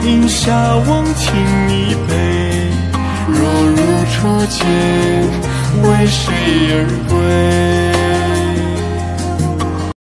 饮下忘情一杯，若入初见，为谁而归？